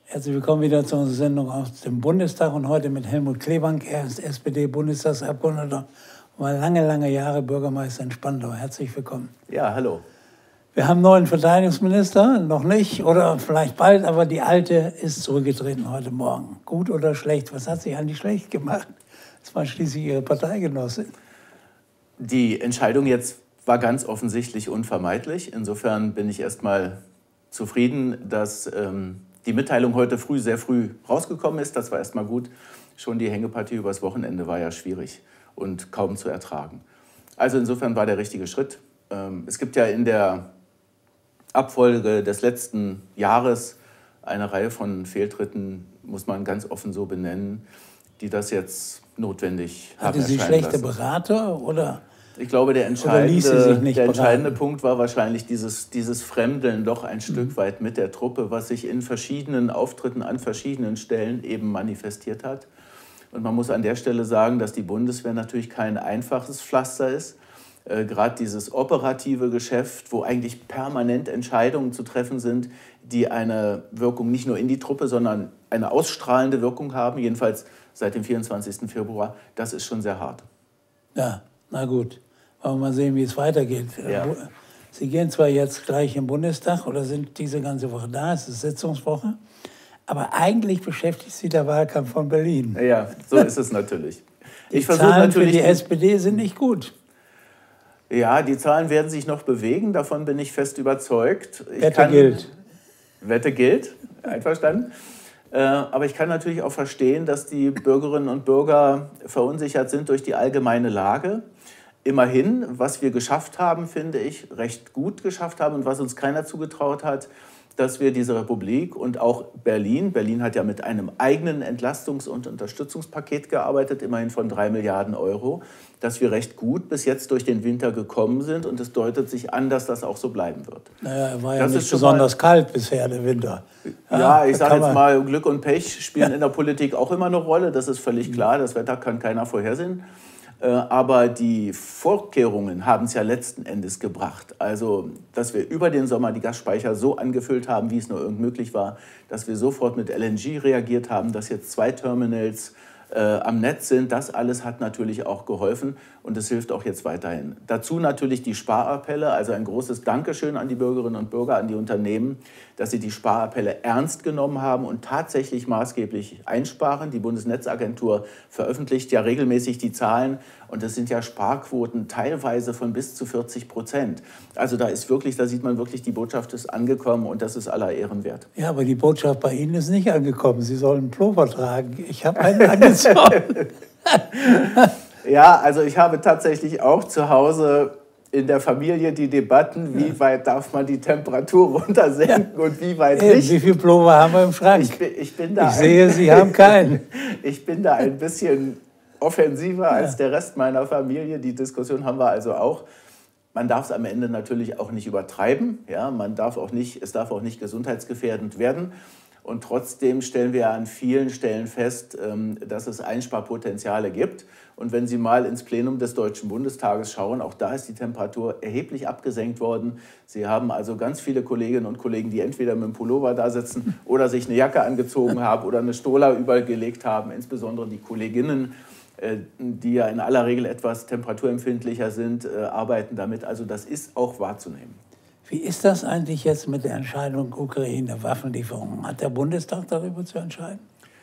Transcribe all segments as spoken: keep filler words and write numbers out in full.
Herzlich willkommen wieder zu unserer Sendung aus dem Bundestag und heute mit Helmut Klebank. Er ist S P D-Bundestagsabgeordneter und war lange, lange Jahre Bürgermeister in Spandau. Herzlich willkommen. Ja, hallo. Wir haben einen neuen Verteidigungsminister, noch nicht oder vielleicht bald, aber die alte ist zurückgetreten heute Morgen. Gut oder schlecht? Was hat sie eigentlich schlecht gemacht? Das war schließlich ihre Parteigenossin. Die Entscheidung jetzt war ganz offensichtlich unvermeidlich. Insofern bin ich erst mal zufrieden, dass ähm, die Mitteilung heute früh sehr früh rausgekommen ist. Das war erst mal gut. Schon die Hängepartie übers Wochenende war ja schwierig und kaum zu ertragen. Also insofern war der richtige Schritt. Ähm, es gibt ja in der Abfolge des letzten Jahres eine Reihe von Fehltritten, muss man ganz offen so benennen, die das jetzt notwendig haben. Hatte sie schlechte Berater oder? Ich glaube, der entscheidende, der entscheidende Punkt war wahrscheinlich dieses, dieses Fremdeln doch ein mhm. Stück weit mit der Truppe, was sich in verschiedenen Auftritten an verschiedenen Stellen eben manifestiert hat. Und man muss an der Stelle sagen, dass die Bundeswehr natürlich kein einfaches Pflaster ist. Äh, Gerade dieses operative Geschäft, wo eigentlich permanent Entscheidungen zu treffen sind, die eine Wirkung nicht nur in die Truppe, sondern eine ausstrahlende Wirkung haben, jedenfalls seit dem vierundzwanzigsten Februar, das ist schon sehr hart. Ja, na gut. Wollen wir mal sehen, wie es weitergeht. Ja. Sie gehen zwar jetzt gleich im Bundestag oder sind diese ganze Woche da, es ist Sitzungswoche, aber eigentlich beschäftigt Sie der Wahlkampf von Berlin. Ja, so ist es natürlich. Die ich Zahlen natürlich für die S P D sind nicht gut. Ja, die Zahlen werden sich noch bewegen, davon bin ich fest überzeugt. Ich Wette kann, gilt. Wette gilt, einverstanden. Äh, aber ich kann natürlich auch verstehen, dass die Bürgerinnen und Bürger verunsichert sind durch die allgemeine Lage. Immerhin, was wir geschafft haben, finde ich, recht gut geschafft haben und was uns keiner zugetraut hat, dass wir diese Republik und auch Berlin, Berlin hat ja mit einem eigenen Entlastungs- und Unterstützungspaket gearbeitet, immerhin von drei Milliarden Euro, dass wir recht gut bis jetzt durch den Winter gekommen sind und es deutet sich an, dass das auch so bleiben wird. Naja, er war ja das nicht besonders kalt bisher, der Winter. Ja, ja ich sage jetzt mal, Glück und Pech spielen ja in der Politik auch immer eine Rolle, das ist völlig klar, das Wetter kann keiner vorhersehen. Aber die Vorkehrungen haben es ja letzten Endes gebracht. Also, dass wir über den Sommer die Gasspeicher so angefüllt haben, wie es nur irgend möglich war, dass wir sofort mit L N G reagiert haben, dass jetzt zwei Terminals äh, am Netz sind. Das alles hat natürlich auch geholfen und es hilft auch jetzt weiterhin. Dazu natürlich die Sparappelle, also ein großes Dankeschön an die Bürgerinnen und Bürger, an die Unternehmen, dass sie die Sparappelle ernst genommen haben und tatsächlich maßgeblich einsparen. Die Bundesnetzagentur veröffentlicht ja regelmäßig die Zahlen und das sind ja Sparquoten teilweise von bis zu vierzig Prozent. Also da ist wirklich, da sieht man wirklich, die Botschaft ist angekommen und das ist aller Ehren wert. Ja, aber die Botschaft bei Ihnen ist nicht angekommen. Sie sollen einen Pullover tragen. Ich habe einen angezogen. Ja, also ich habe tatsächlich auch zu Hause in der Familie die Debatten, wie weit darf man die Temperatur runtersenken ja. und wie weit Eben, nicht. Wie viel Pullover haben wir im Schrank? Ich, bin, ich, bin da ich sehe, Sie haben keinen. Ich bin da ein bisschen offensiver ja. als der Rest meiner Familie. Die Diskussion haben wir also auch. Man darf es am Ende natürlich auch nicht übertreiben. Ja, man darf auch nicht, es darf auch nicht gesundheitsgefährdend werden. Und trotzdem stellen wir an vielen Stellen fest, dass es Einsparpotenziale gibt. Und wenn Sie mal ins Plenum des Deutschen Bundestages schauen, auch da ist die Temperatur erheblich abgesenkt worden. Sie haben also ganz viele Kolleginnen und Kollegen, die entweder mit dem Pullover da sitzen oder sich eine Jacke angezogen haben oder eine Stola übergelegt haben. Insbesondere die Kolleginnen, die ja in aller Regel etwas temperaturempfindlicher sind, arbeiten damit. Also das ist auch wahrzunehmen. Wie ist das eigentlich jetzt mit der Entscheidung Ukraine-Waffenlieferungen? Hat der Bundestag darüber zu entscheiden?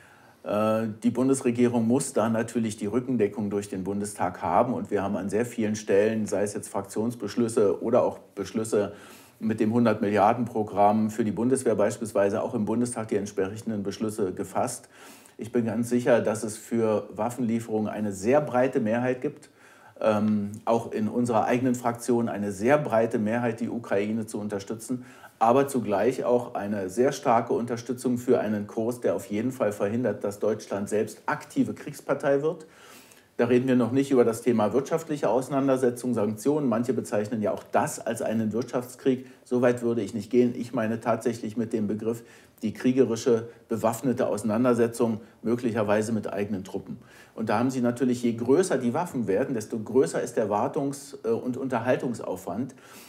Die Bundesregierung muss da natürlich die Rückendeckung durch den Bundestag haben. Und wir haben an sehr vielen Stellen, sei es jetzt Fraktionsbeschlüsse oder auch Beschlüsse mit dem hundert Milliarden Programm für die Bundeswehr beispielsweise, auch im Bundestag die entsprechenden Beschlüsse gefasst. Ich bin ganz sicher, dass es für Waffenlieferungen eine sehr breite Mehrheit gibt. Ähm, auch in unserer eigenen Fraktion eine sehr breite Mehrheit, die Ukraine zu unterstützen, aber zugleich auch eine sehr starke Unterstützung für einen Kurs, der auf jeden Fall verhindert, dass Deutschland selbst aktive Kriegspartei wird. Da reden wir noch nicht über das Thema wirtschaftliche Auseinandersetzung, Sanktionen. Manche bezeichnen ja auch das als einen Wirtschaftskrieg. So weit würde ich nicht gehen. Ich meine tatsächlich mit dem Begriff die kriegerische, bewaffnete Auseinandersetzung, möglicherweise mit eigenen Truppen. Und da haben Sie natürlich, je größer die Waffen werden, desto größer ist der Wartungs- und Unterhaltungsaufwand.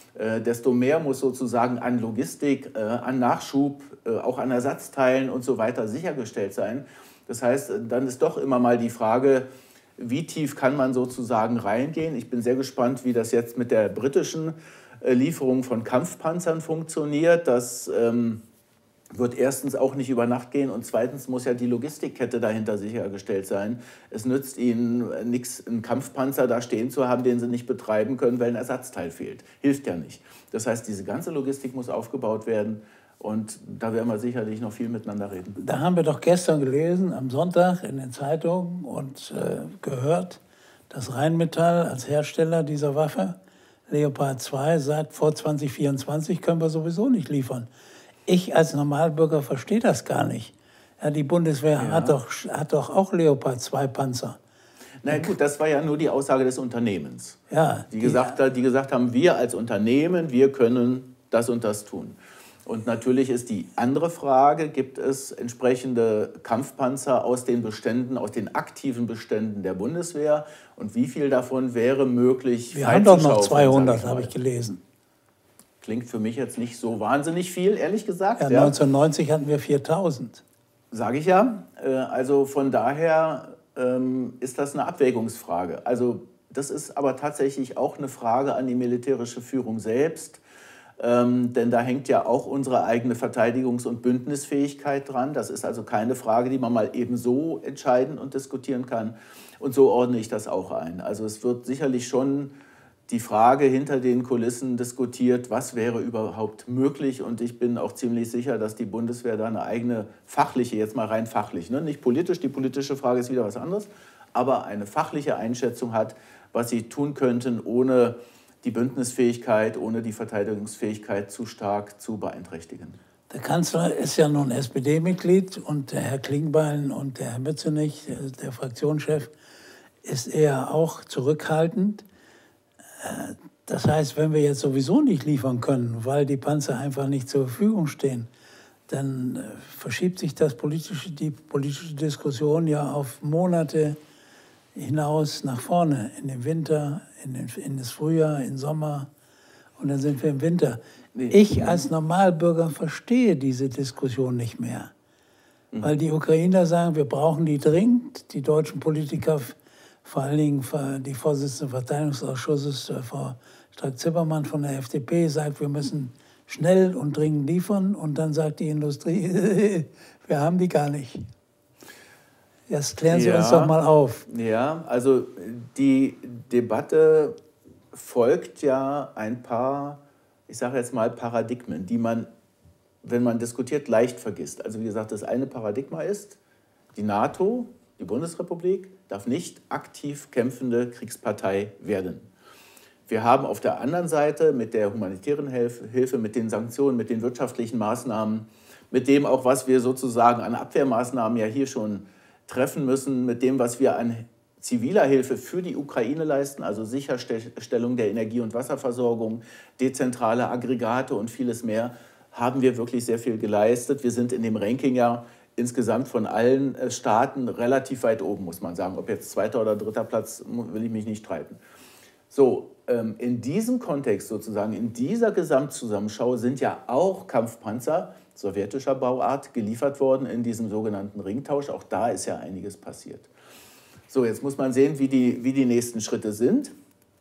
äh, desto mehr muss sozusagen an Logistik, äh, an Nachschub, äh, auch an Ersatzteilen und so weiter sichergestellt sein. Das heißt, dann ist doch immer mal die Frage, wie tief kann man sozusagen reingehen. Ich bin sehr gespannt, wie das jetzt mit der britischen äh, Lieferung von Kampfpanzern funktioniert. Das ähm, wird erstens auch nicht über Nacht gehen und zweitens muss ja die Logistikkette dahinter sichergestellt sein. Es nützt ihnen nichts, einen Kampfpanzer da stehen zu haben, den sie nicht betreiben können, weil ein Ersatzteil fehlt. Hilft ja nicht. Das heißt, diese ganze Logistik muss aufgebaut werden und da werden wir sicherlich noch viel miteinander reden. Da haben wir doch gestern gelesen, am Sonntag in den Zeitungen und äh, gehört, dass Rheinmetall als Hersteller dieser Waffe, Leopard zwei, sagt, vor zwanzig vierundzwanzig können wir sowieso nicht liefern. Ich als Normalbürger verstehe das gar nicht. Ja, die Bundeswehr ja. hat, doch, hat doch auch Leopard zwei Panzer. Na gut, das war ja nur die Aussage des Unternehmens. Ja, die, die, gesagt, die gesagt haben, wir als Unternehmen, wir können das und das tun. Und natürlich ist die andere Frage, gibt es entsprechende Kampfpanzer aus den Beständen, aus den aktiven Beständen der Bundeswehr? Und wie viel davon wäre möglich? Wir haben doch noch zweihundert, habe ich gelesen. Klingt für mich jetzt nicht so wahnsinnig viel, ehrlich gesagt. Ja, neunzehnhundertneunzig hatten wir viertausend. Sage ich ja. Also von daher ist das eine Abwägungsfrage. Also das ist aber tatsächlich auch eine Frage an die militärische Führung selbst. Ähm, denn da hängt ja auch unsere eigene Verteidigungs- und Bündnisfähigkeit dran. Das ist also keine Frage, die man mal eben so entscheiden und diskutieren kann. Und so ordne ich das auch ein. Also es wird sicherlich schon die Frage hinter den Kulissen diskutiert, was wäre überhaupt möglich. Und ich bin auch ziemlich sicher, dass die Bundeswehr da eine eigene fachliche, jetzt mal rein fachlich, ne? Nicht politisch, die politische Frage ist wieder was anderes, aber eine fachliche Einschätzung hat, was sie tun könnten, ohne die Bündnisfähigkeit, ohne die Verteidigungsfähigkeit zu stark zu beeinträchtigen. Der Kanzler ist ja nun S P D-Mitglied und der Herr Klingbeil und der Herr Mützenich, der Fraktionschef, ist eher auch zurückhaltend. Das heißt, wenn wir jetzt sowieso nicht liefern können, weil die Panzer einfach nicht zur Verfügung stehen, dann verschiebt sich das politische, die politische Diskussion ja auf Monate hinaus nach vorne, in den Winter, in, den, in das Frühjahr, in den Sommer und dann sind wir im Winter. Ich als Normalbürger verstehe diese Diskussion nicht mehr, weil die Ukrainer sagen, wir brauchen die dringend. Die deutschen Politiker, vor allen Dingen die Vorsitzende des Verteidigungsausschusses, Frau Strack-Zimmermann von der F D P, sagt, wir müssen schnell und dringend liefern. Und dann sagt die Industrie, wir haben die gar nicht. Das klären Sie ja, uns doch mal auf. Ja, also die Debatte folgt ja ein paar, ich sage jetzt mal Paradigmen, die man, wenn man diskutiert, leicht vergisst. Also wie gesagt, das eine Paradigma ist, die NATO, die Bundesrepublik, darf nicht aktiv kämpfende Kriegspartei werden. Wir haben auf der anderen Seite mit der humanitären Hilfe, mit den Sanktionen, mit den wirtschaftlichen Maßnahmen, mit dem auch, was wir sozusagen an Abwehrmaßnahmen ja hier schon treffen müssen, mit dem, was wir an ziviler Hilfe für die Ukraine leisten, also Sicherstellung der Energie- und Wasserversorgung, dezentrale Aggregate und vieles mehr, haben wir wirklich sehr viel geleistet. Wir sind in dem Ranking ja insgesamt von allen Staaten relativ weit oben, muss man sagen. Ob jetzt zweiter oder dritter Platz, will ich mich nicht streiten. So, in diesem Kontext sozusagen, in dieser Gesamtzusammenschau sind ja auch Kampfpanzer sowjetischer Bauart geliefert worden in diesem sogenannten Ringtausch. Auch da ist ja einiges passiert. So, jetzt muss man sehen, wie die, wie die nächsten Schritte sind.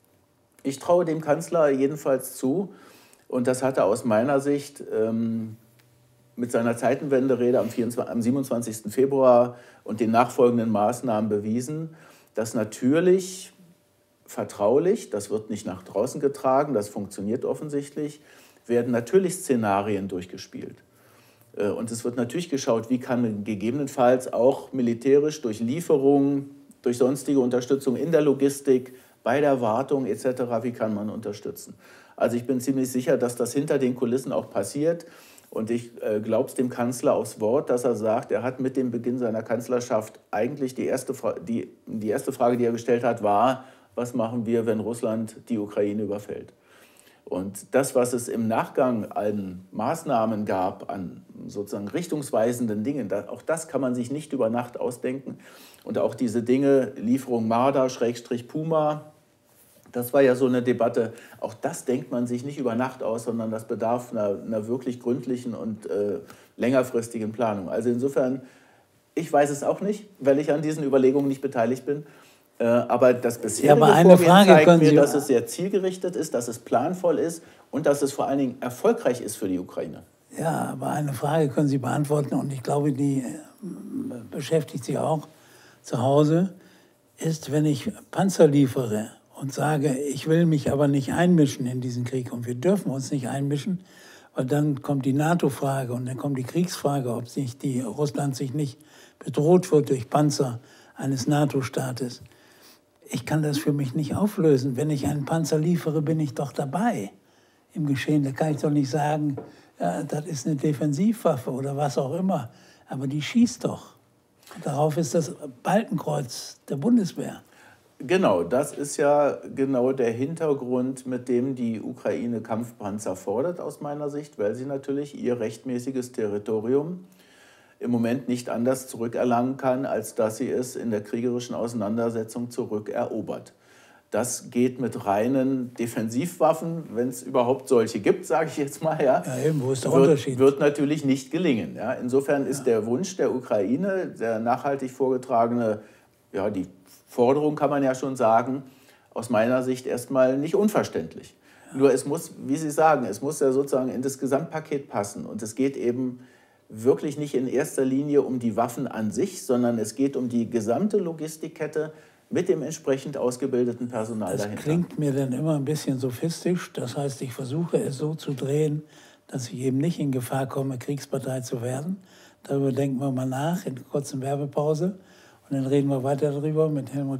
Ich traue dem Kanzler jedenfalls zu, und das hat er aus meiner Sicht ähm, mit seiner Zeitenwende-Rede am, am siebenundzwanzigsten Februar und den nachfolgenden Maßnahmen bewiesen, dass natürlich vertraulich, das wird nicht nach draußen getragen, das funktioniert offensichtlich, werden natürlich Szenarien durchgespielt. Und es wird natürlich geschaut, wie kann gegebenenfalls auch militärisch durch Lieferungen, durch sonstige Unterstützung in der Logistik, bei der Wartung et cetera, wie kann man unterstützen. Also ich bin ziemlich sicher, dass das hinter den Kulissen auch passiert. Und ich äh, glaube es dem Kanzler aufs Wort, dass er sagt, er hat mit dem Beginn seiner Kanzlerschaft eigentlich die erste, die, die erste Frage, die er gestellt hat, war, was machen wir, wenn Russland die Ukraine überfällt? Und das, was es im Nachgang an Maßnahmen gab, an sozusagen richtungsweisenden Dingen, auch das kann man sich nicht über Nacht ausdenken. Und auch diese Dinge, Lieferung Marder, Schrägstrich Puma, Das war ja so eine Debatte, auch das denkt man sich nicht über Nacht aus, sondern das bedarf einer, einer wirklich gründlichen und äh, längerfristigen Planung. Also insofern, ich weiß es auch nicht, weil ich an diesen Überlegungen nicht beteiligt bin. Äh, aber das bisherige ja, aber eine Vorgehen Frage zeigt mir, Sie dass es sehr zielgerichtet ist, dass es planvoll ist und dass es vor allen Dingen erfolgreich ist für die Ukraine. Ja, aber eine Frage können Sie beantworten und ich glaube, die beschäftigt Sie auch zu Hause, ist, wenn ich Panzer liefere und sage, ich will mich aber nicht einmischen in diesen Krieg und wir dürfen uns nicht einmischen, weil dann kommt die NATO-Frage und dann kommt die Kriegsfrage, ob sich die, Russland sich nicht bedroht wird durch Panzer eines NATO-Staates. Ich kann das für mich nicht auflösen. Wenn ich einen Panzer liefere, bin ich doch dabei im Geschehen. Da kann ich doch nicht sagen, ja, das ist eine Defensivwaffe oder was auch immer. Aber die schießt doch. Und darauf ist das Balkenkreuz der Bundeswehr. Genau, das ist ja genau der Hintergrund, mit dem die Ukraine Kampfpanzer fordert, aus meiner Sicht, weil sie natürlich ihr rechtmäßiges Territorium im Moment nicht anders zurückerlangen kann, als dass sie es in der kriegerischen Auseinandersetzung zurückerobert. Das geht mit reinen Defensivwaffen, wenn es überhaupt solche gibt, sage ich jetzt mal, ja, ja eben, wo ist der wird, Unterschied? wird natürlich nicht gelingen. Ja. Insofern ist ja. der Wunsch der Ukraine, der nachhaltig vorgetragene, ja, die Forderung kann man ja schon sagen, aus meiner Sicht erstmal nicht unverständlich. Ja. Nur es muss, wie Sie sagen, es muss ja sozusagen in das Gesamtpaket passen. Und es geht eben wirklich nicht in erster Linie um die Waffen an sich, sondern es geht um die gesamte Logistikkette mit dem entsprechend ausgebildeten Personal das dahinter. Das klingt mir dann immer ein bisschen sophistisch. Das heißt, ich versuche es so zu drehen, dass ich eben nicht in Gefahr komme, Kriegspartei zu werden. Darüber denken wir mal nach in einer kurzen Werbepause. Und dann reden wir weiter darüber mit Helmut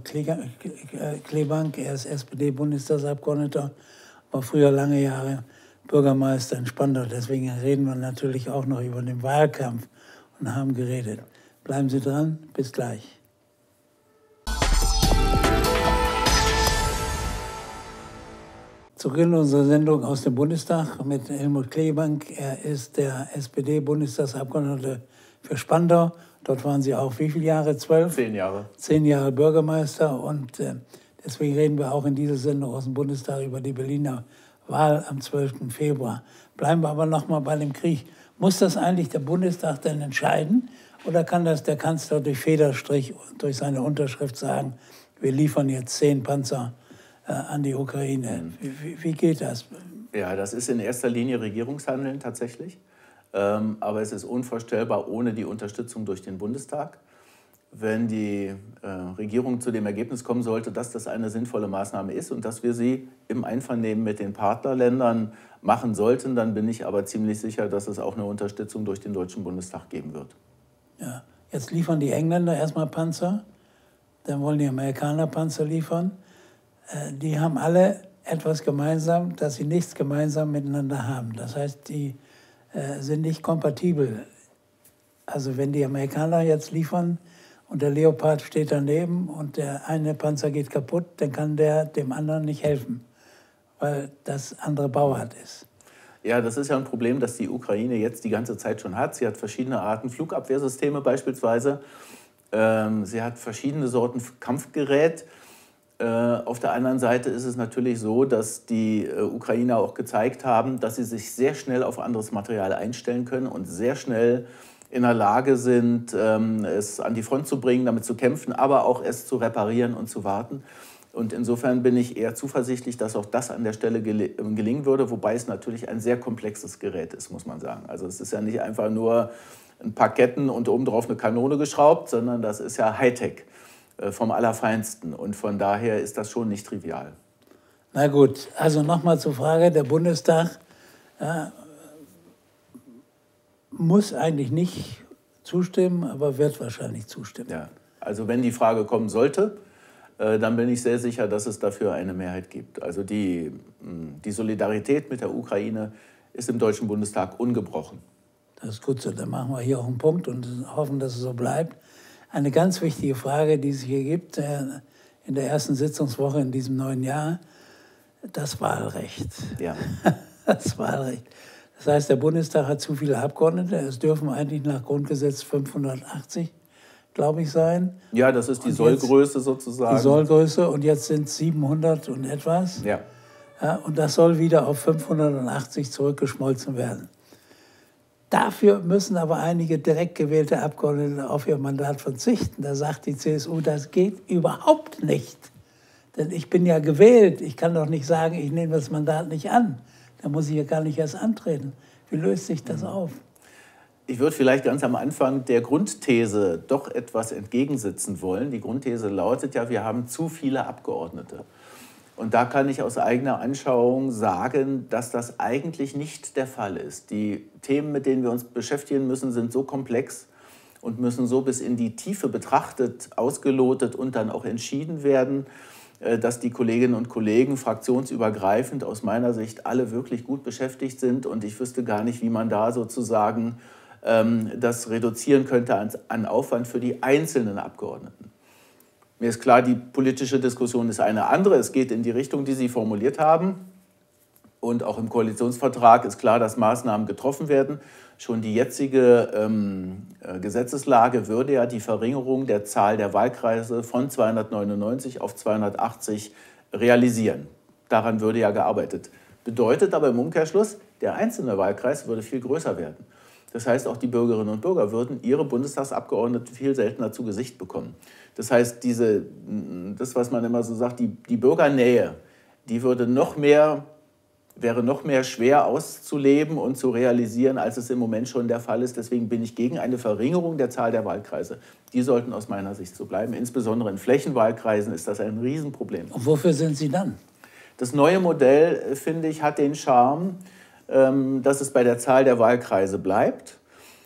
Klebank. Er ist S P D-Bundestagsabgeordneter, war früher lange Jahre Bürgermeister in Spandau. Deswegen reden wir natürlich auch noch über den Wahlkampf und haben geredet. Bleiben Sie dran, bis gleich. Zurück in unsere Sendung aus dem Bundestag mit Helmut Klebank. Er ist der S P D-Bundestagsabgeordnete für Spandau. Dort waren Sie auch wie viele Jahre? Zwölf? Zehn Jahre. Zehn Jahre Bürgermeister. Und äh, deswegen reden wir auch in dieser Sendung aus dem Bundestag über die Berliner Wahl am zwölften Februar. Bleiben wir aber noch mal bei dem Krieg. Muss das eigentlich der Bundestag denn entscheiden? Oder kann das der Kanzler durch Federstrich, durch seine Unterschrift sagen, wir liefern jetzt zehn Panzer äh, an die Ukraine? Wie, wie, wie geht das? Ja, das ist in erster Linie Regierungshandeln tatsächlich. Ähm, aber es ist unvorstellbar ohne die Unterstützung durch den Bundestag. Wenn die äh, Regierung zu dem Ergebnis kommen sollte, dass das eine sinnvolle Maßnahme ist und dass wir sie im Einvernehmen mit den Partnerländern machen sollten, dann bin ich aber ziemlich sicher, dass es auch eine Unterstützung durch den Deutschen Bundestag geben wird. Ja, jetzt liefern die Engländer erstmal Panzer, dann wollen die Amerikaner Panzer liefern. Äh, die haben alle etwas gemeinsam, dass sie nichts gemeinsam miteinander haben. Das heißt, die äh, sind nicht kompatibel. Also wenn die Amerikaner jetzt liefern und der Leopard steht daneben und der eine Panzer geht kaputt, dann kann der dem anderen nicht helfen, weil das andere Bauart ist. Ja, das ist ja ein Problem, das die Ukraine jetzt die ganze Zeit schon hat. Sie hat verschiedene Arten Flugabwehrsysteme beispielsweise. Ähm, sie hat verschiedene Sorten Kampfgerät. Äh, auf der anderen Seite ist es natürlich so, dass die äh, Ukrainer auch gezeigt haben, dass sie sich sehr schnell auf anderes Material einstellen können und sehr schnell in der Lage sind, ähm, es an die Front zu bringen, damit zu kämpfen, aber auch es zu reparieren und zu warten. Und insofern bin ich eher zuversichtlich, dass auch das an der Stelle gel gelingen würde, wobei es natürlich ein sehr komplexes Gerät ist, muss man sagen. Also es ist ja nicht einfach nur ein paar Ketten und obendrauf eine Kanone geschraubt, sondern das ist ja Hightech äh, vom Allerfeinsten. Und von daher ist das schon nicht trivial. Na gut, also nochmal zur Frage, der Bundestag ja, muss eigentlich nicht zustimmen, aber wird wahrscheinlich zustimmen. Ja, also wenn die Frage kommen sollte, dann bin ich sehr sicher, dass es dafür eine Mehrheit gibt. Also die, die Solidarität mit der Ukraine ist im Deutschen Bundestag ungebrochen. Das ist gut so, dann machen wir hier auch einen Punkt und hoffen, dass es so bleibt. Eine ganz wichtige Frage, die es hier gibt, in der ersten Sitzungswoche in diesem neuen Jahr, das Wahlrecht. Ja. Das Wahlrecht. Das heißt, der Bundestag hat zu viele Abgeordnete. Es dürfen eigentlich nach Grundgesetz fünfhundertachtzig glaube ich, sein. Ja, das ist die Und Sollgröße jetzt, sozusagen. Die Sollgröße und jetzt sind es siebenhundert und etwas. Ja. Ja, und das soll wieder auf fünfhundertachtzig zurückgeschmolzen werden. Dafür müssen aber einige direkt gewählte Abgeordnete auf ihr Mandat verzichten. Da sagt die C S U, das geht überhaupt nicht. Denn ich bin ja gewählt. Ich kann doch nicht sagen, ich nehme das Mandat nicht an. Da muss ich ja gar nicht erst antreten. Wie löst sich das auf? Ich würde vielleicht ganz am Anfang der Grundthese doch etwas entgegensetzen wollen. Die Grundthese lautet ja, wir haben zu viele Abgeordnete. Und da kann ich aus eigener Anschauung sagen, dass das eigentlich nicht der Fall ist. Die Themen, mit denen wir uns beschäftigen müssen, sind so komplex und müssen so bis in die Tiefe betrachtet, ausgelotet und dann auch entschieden werden, dass die Kolleginnen und Kollegen fraktionsübergreifend aus meiner Sicht alle wirklich gut beschäftigt sind. Und ich wüsste gar nicht, wie man da sozusagen ähm, das reduzieren könnte an, an Aufwand für die einzelnen Abgeordneten. Mir ist klar, die politische Diskussion ist eine andere. Es geht in die Richtung, die Sie formuliert haben. Und auch im Koalitionsvertrag ist klar, dass Maßnahmen getroffen werden. Schon die jetzige ähm, Gesetzeslage würde ja die Verringerung der Zahl der Wahlkreise von zweihundertneunundneunzig auf zweihundertachtzig realisieren. Daran würde ja gearbeitet. Bedeutet aber im Umkehrschluss, der einzelne Wahlkreis würde viel größer werden. Das heißt, auch die Bürgerinnen und Bürger würden ihre Bundestagsabgeordneten viel seltener zu Gesicht bekommen. Das heißt, diese, das, was man immer so sagt, die, die Bürgernähe, die würde noch mehr, wäre noch mehr schwer auszuleben und zu realisieren, als es im Moment schon der Fall ist. Deswegen bin ich gegen eine Verringerung der Zahl der Wahlkreise. Die sollten aus meiner Sicht so bleiben. Insbesondere in Flächenwahlkreisen ist das ein Riesenproblem. Und wofür sind Sie dann? Das neue Modell, finde ich, hat den Charme, dass es bei der Zahl der Wahlkreise bleibt.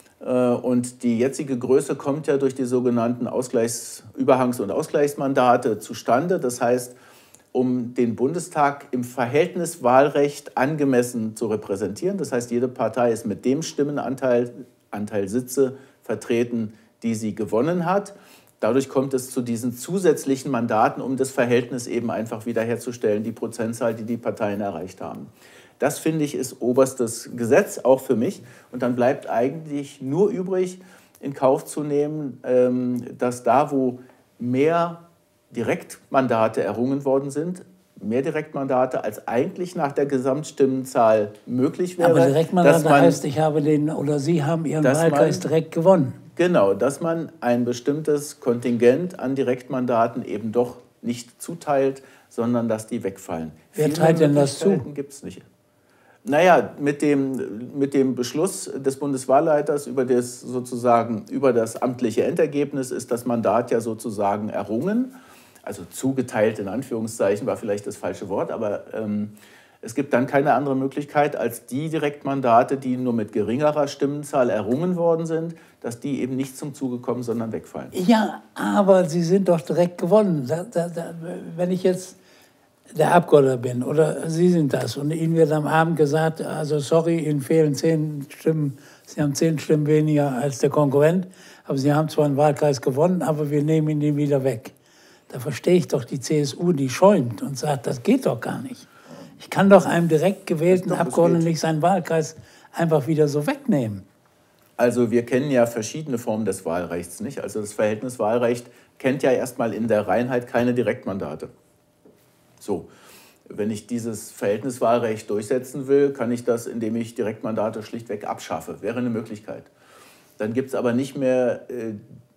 Und die jetzige Größe kommt ja durch die sogenannten Ausgleichs-, Überhangs- und Ausgleichsmandate zustande. Das heißt, um den Bundestag im Verhältniswahlrecht angemessen zu repräsentieren. Das heißt, jede Partei ist mit dem Stimmenanteil, Anteil Sitze vertreten, die sie gewonnen hat. Dadurch kommt es zu diesen zusätzlichen Mandaten, um das Verhältnis eben einfach wiederherzustellen, die Prozentzahl, die die Parteien erreicht haben. Das, finde ich, ist oberstes Gesetz, auch für mich. Und dann bleibt eigentlich nur übrig, in Kauf zu nehmen, dass da, wo mehr Direktmandate errungen worden sind, mehr Direktmandate als eigentlich nach der Gesamtstimmenzahl möglich wäre. Aber Direktmandate heißt, ich habe den oder Sie haben Ihren Wahlkreis man, direkt gewonnen. Genau, dass man ein bestimmtes Kontingent an Direktmandaten eben doch nicht zuteilt, sondern dass die wegfallen. Wer Viele teilt denn das zu? Gibt es nicht. Naja, mit dem, mit dem Beschluss des Bundeswahlleiters über das, sozusagen, über das amtliche Endergebnis ist das Mandat ja sozusagen errungen. Also zugeteilt in Anführungszeichen war vielleicht das falsche Wort, aber ähm, es gibt dann keine andere Möglichkeit, als die Direktmandate, die nur mit geringerer Stimmenzahl errungen worden sind, dass die eben nicht zum Zuge kommen, sondern wegfallen. Ja, aber Sie sind doch direkt gewonnen. Da, da, da, wenn ich jetzt der Abgeordnete bin oder Sie sind das und Ihnen wird am Abend gesagt, also sorry, Ihnen fehlen zehn Stimmen, Sie haben zehn Stimmen weniger als der Konkurrent, aber Sie haben zwar einen Wahlkreis gewonnen, aber wir nehmen ihn wieder weg. Da verstehe ich doch die C S U, die schäumt und sagt, das geht doch gar nicht. Ich kann doch einem direkt gewählten Abgeordneten nicht seinen Wahlkreis einfach wieder so wegnehmen. Also wir kennen ja verschiedene Formen des Wahlrechts, nicht? Also das Verhältniswahlrecht kennt ja erstmal in der Reinheit keine Direktmandate. So, wenn ich dieses Verhältniswahlrecht durchsetzen will, kann ich das, indem ich Direktmandate schlichtweg abschaffe. Wäre eine Möglichkeit. Dann gibt es aber nicht mehr äh,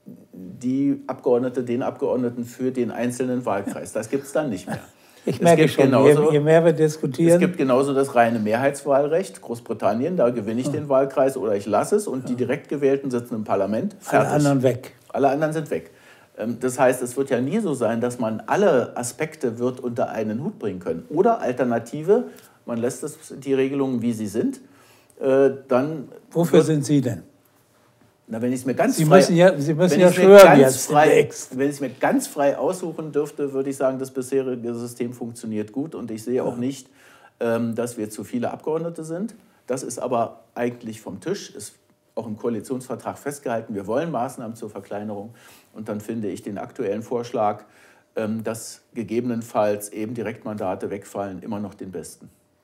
die Abgeordnete, den Abgeordneten für den einzelnen Wahlkreis. Das gibt es dann nicht mehr. Ich merke schon, genauso, je mehr wir diskutieren. Es gibt genauso das reine Mehrheitswahlrecht, Großbritannien, da gewinne ich den Wahlkreis oder ich lasse es und ja. Die direkt gewählten sitzen im Parlament. Fertig. Alle anderen weg. Alle anderen sind weg. Das heißt, es wird ja nie so sein, dass man alle Aspekte wird unter einen Hut bringen können. Oder Alternative, man lässt es, die Regelungen, wie sie sind, dann... Wofür wird, sind Sie denn? Na, wenn ich es mir ganz Sie frei, müssen ja, Sie müssen ja schwören jetzt frei, wenn ich es mir ganz frei aussuchen dürfte, würde ich sagen, das bisherige System funktioniert gut. Und ich sehe auch nicht, dass wir zu viele Abgeordnete sind. Das ist aber eigentlich vom Tisch, ist auch im Koalitionsvertrag festgehalten. Wir wollen Maßnahmen zur Verkleinerung. Und dann finde ich den aktuellen Vorschlag, dass gegebenenfalls eben Direktmandate wegfallen, immer noch den besten.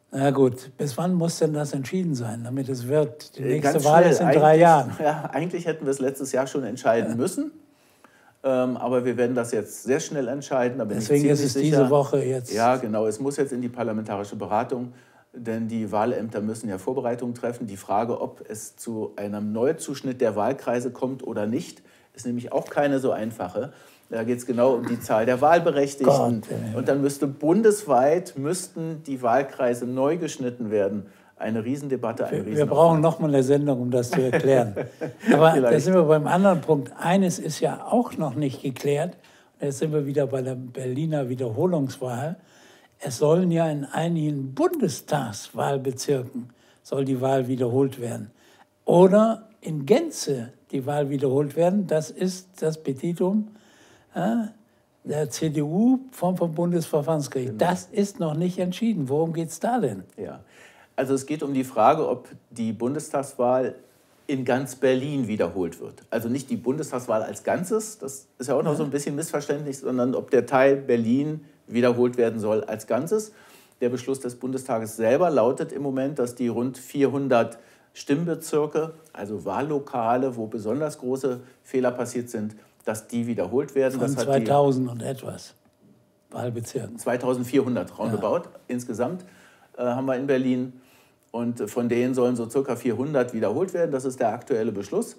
Na gut, bis wann muss denn das entschieden sein, damit es wird? Die nächste Ganz Wahl schnell. ist in drei Jahren. Ja, eigentlich hätten wir es letztes Jahr schon entscheiden ja. müssen. Ähm, aber wir werden das jetzt sehr schnell entscheiden. Da bin Deswegen ich ist es sicher. diese Woche jetzt. Ja, genau. Es muss jetzt in die parlamentarische Beratung, denn die Wahlämter müssen ja Vorbereitungen treffen. Die Frage, ob es zu einem Neuzuschnitt der Wahlkreise kommt oder nicht, ist nämlich auch keine so einfache. Da geht es genau um die Zahl der Wahlberechtigten. Gott, ja. Und dann müsste bundesweit müssten die Wahlkreise neu geschnitten werden. Eine Riesendebatte, ein Wir, wir brauchen noch mal eine Sendung, um das zu erklären. Aber da sind wir beim anderen Punkt. Eines ist ja auch noch nicht geklärt. Jetzt sind wir wieder bei der Berliner Wiederholungswahl. Es sollen ja in einigen Bundestagswahlbezirken soll die Wahl wiederholt werden. Oder in Gänze die Wahl wiederholt werden. Das ist das Petitum äh, der C D U vom, vom Bundesverfassungsgericht. Genau. Das ist noch nicht entschieden. Worum geht es da denn? Ja. Also es geht um die Frage, ob die Bundestagswahl in ganz Berlin wiederholt wird. Also nicht die Bundestagswahl als Ganzes, das ist ja auch noch ja. so ein bisschen missverständlich, sondern ob der Teil Berlin wiederholt werden soll als Ganzes. Der Beschluss des Bundestages selber lautet im Moment, dass die rund vierhundert Stimmbezirke, also Wahllokale, wo besonders große Fehler passiert sind, dass die wiederholt werden. Von das hat zweitausend und etwas Wahlbezirken. zweitausendvierhundert roundabout ja. insgesamt äh, haben wir in Berlin. Und von denen sollen so circa vierhundert wiederholt werden. Das ist der aktuelle Beschluss.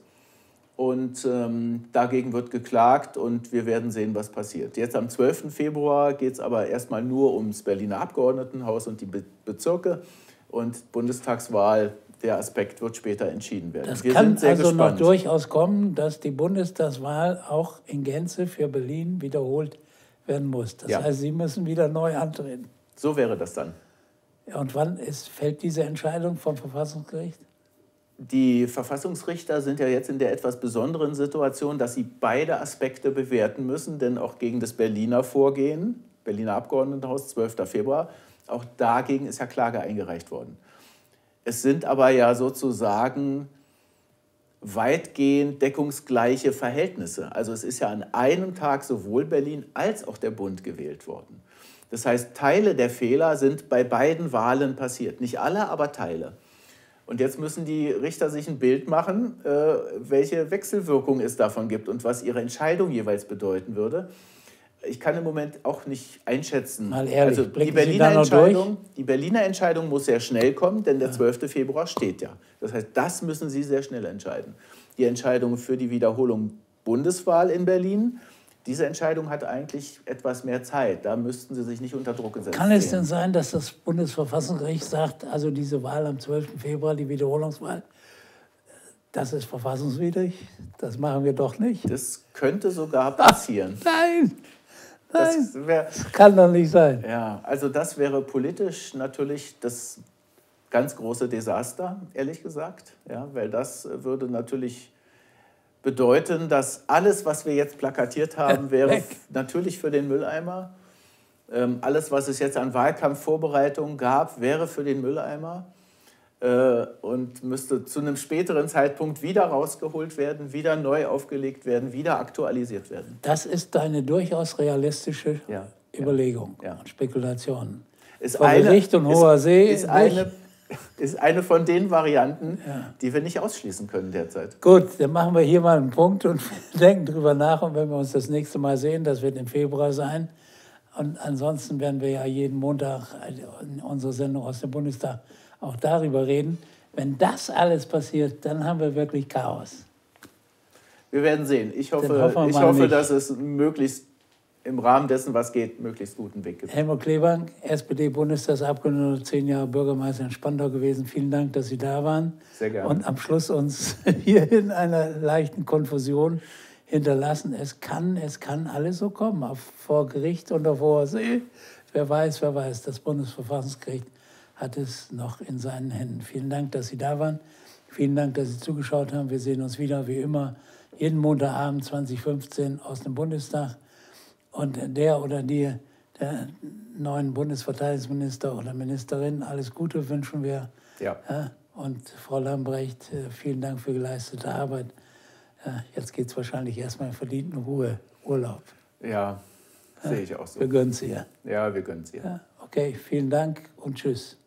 Und ähm, dagegen wird geklagt und wir werden sehen, was passiert. Jetzt am zwölften Februar geht es aber erstmal nur ums Berliner Abgeordnetenhaus und die Be Bezirke. Und Bundestagswahl, der Aspekt wird später entschieden werden. Das wir kann sind sehr also gespannt. noch durchaus kommen, dass die Bundestagswahl auch in Gänze für Berlin wiederholt werden muss. Das ja. heißt, Sie müssen wieder neu antreten. So wäre das dann. Und wann ist, fällt diese Entscheidung vom Verfassungsgericht? Die Verfassungsrichter sind ja jetzt in der etwas besonderen Situation, dass sie beide Aspekte bewerten müssen, denn auch gegen das Berliner Vorgehen, Berliner Abgeordnetenhaus, zwölften Februar, auch dagegen ist ja Klage eingereicht worden. Es sind aber ja sozusagen weitgehend deckungsgleiche Verhältnisse. Also es ist ja an einem Tag sowohl Berlin als auch der Bund gewählt worden. Das heißt, Teile der Fehler sind bei beiden Wahlen passiert. Nicht alle, aber Teile. Und jetzt müssen die Richter sich ein Bild machen, welche Wechselwirkung es davon gibt und was ihre Entscheidung jeweils bedeuten würde. Ich kann im Moment auch nicht einschätzen. Mal ehrlich, also die Berliner, Entscheidung, die Berliner Entscheidung muss sehr schnell kommen, denn der zwölfte Februar steht ja. Das heißt, das müssen Sie sehr schnell entscheiden. Die Entscheidung für die Wiederholung Bundeswahl in Berlin, diese Entscheidung hat eigentlich etwas mehr Zeit. Da müssten Sie sich nicht unter Druck gesetzt sehen. Kann es denn sein, dass das Bundesverfassungsgericht sagt, also diese Wahl am zwölften Februar, die Wiederholungswahl, das ist verfassungswidrig? Das machen wir doch nicht. Das könnte sogar passieren. Ach, nein, nein, das, wär, das kann doch nicht sein. Ja, also das wäre politisch natürlich das ganz große Desaster, ehrlich gesagt. Ja, weil das würde natürlich bedeuten, dass alles, was wir jetzt plakatiert haben, wäre Weg. natürlich für den Mülleimer. Ähm, alles, was es jetzt an Wahlkampfvorbereitungen gab, wäre für den Mülleimer äh, und müsste zu einem späteren Zeitpunkt wieder rausgeholt werden, wieder neu aufgelegt werden, wieder aktualisiert werden. Das ist eine durchaus realistische ja, Überlegung ja, ja. und Spekulation. Ist Vor eine, Gericht und Hoher ist, See ist eine ist eine von den Varianten, ja. die wir nicht ausschließen können derzeit. Gut, dann machen wir hier mal einen Punkt und denken drüber nach. Und wenn wir uns das nächste Mal sehen, das wird im Februar sein. Und ansonsten werden wir ja jeden Montag in unserer Sendung aus dem Bundestag auch darüber reden. Wenn das alles passiert, dann haben wir wirklich Chaos. Wir werden sehen. Ich hoffe, ich hoffe dass es möglichst im Rahmen dessen, was geht, möglichst guten Weg gibt. Helmut Klebank, S P D-Bundestagsabgeordneter, zehn Jahre Bürgermeister in Spandau gewesen. Vielen Dank, dass Sie da waren. Sehr gerne. Und am Schluss uns hier in einer leichten Konfusion hinterlassen. Es kann, es kann alles so kommen, auf, vor Gericht und auf hoher See. Wer weiß, wer weiß. Das Bundesverfassungsgericht hat es noch in seinen Händen. Vielen Dank, dass Sie da waren. Vielen Dank, dass Sie zugeschaut haben. Wir sehen uns wieder, wie immer, jeden Montagabend zwanzig fünfzehn aus dem Bundestag. Und der oder die, der neuen Bundesverteidigungsminister oder Ministerin, alles Gute wünschen wir. Ja. Ja, und Frau Lambrecht, vielen Dank für geleistete Arbeit. Ja, jetzt geht es wahrscheinlich erstmal in verdienten Ruhe, Urlaub. Ja, sehe ich auch so. Wir gönnen es ihr. Ja, wir gönnen es ihr. Ja, okay, vielen Dank und tschüss.